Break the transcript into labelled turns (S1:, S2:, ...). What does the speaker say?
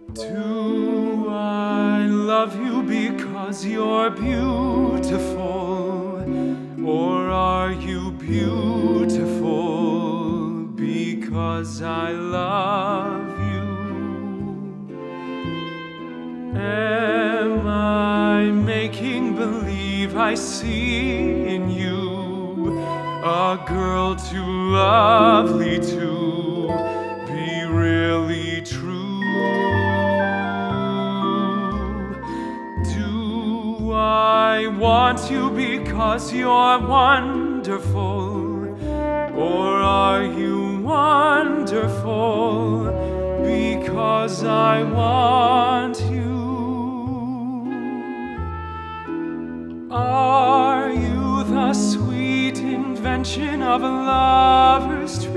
S1: Do I love you because you're beautiful? Or are you beautiful because I love you? Am I making believe I see in you a girl too lovely to be really true? Do I want you because you're wonderful? Or are you wonderful because I want you? Are you the sweet invention of a lover's